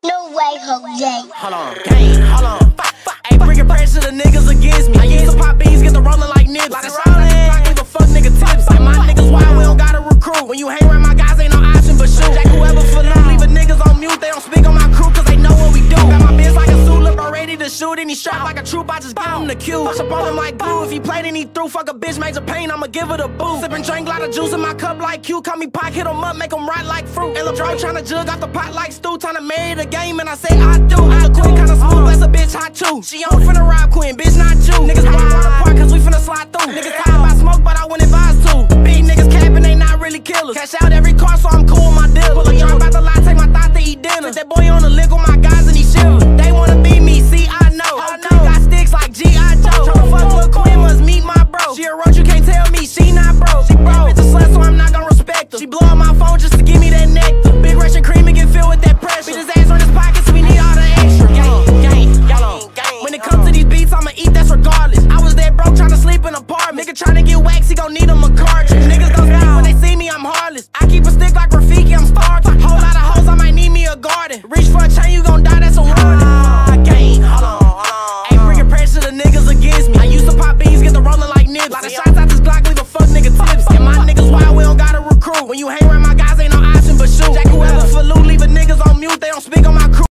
No way, Jose. Hold on, gang, hold on. Ain't bringing pressure to niggas against me. I used to pop beans, get the rolling like nips. Like the shots I give a fuck nigga tips. Like my niggas wild, we don't gotta recruit. When you hang around my guys, ain't no option but shoot. Jack whoever for them, leave a niggas on mute. They don't speak on my crew, cause they know what we do. Got my bitch like a Zulu, bro, ready to shoot. And he strapped like a troop, I just give him the cue. Push up on him like glue. If he played and he threw, fuck a bitch, major pain, I'ma give it a boo. Sippin' drink, lot of juice in my cup like Q. Call me Pac, hit him up, make him ride like fruit. And LeBron tryna jug off the pot like stew. Tryna marry the game, and I say I do. The Queen kinda smooth, bless a bitch hot too. She on finna rob Quin, bitch not you. Niggas block on the park, cause we finna slide through. Niggas tired by smoke, but I wouldn't advise to. Big niggas capping, they not really killers. Cash out every car, so I'm cool with my deal. Pull a drop out the lot, take my thought to eat dinner. That boy on the lick with my guys and he shivers. They wanna be me, see I know. Got sticks like G.I. Joe. Tryna fuck Lil' Quin, must meet my bro. She a roach, you can't tell me she not broke. She broke, bitch a slut, so I'm not gonna respect her. She blow up my phone just to give me that nectar. Big Russian cream and get filled with that pressure. Bitch his ass on his pockets, we need all the extra. When it comes to these beats, I'ma eat, that's regardless. I was there broke, tryna sleep in an apartment. Nigga tryna get wax, he gon' need him a cartridge. Niggas don't speak when they see me, I'm heartless. I keep a stick like Rafiki, I'm starved. Whole lot of hoes, I might need me a garden. Reach for a chain, you gon' die, that's a warning. Gang, hold on. Ain't bringing pressure to niggas against me. I used to pop beans, get the rolling like nips. Lot of shots out this Glock, leave a fuck nigga tips. And my niggas wild, we don't gotta recruit. When you hang around my guys, ain't no option but shoot. Jack whoever for loot, leave a niggas on mute, they don't speak on my crew.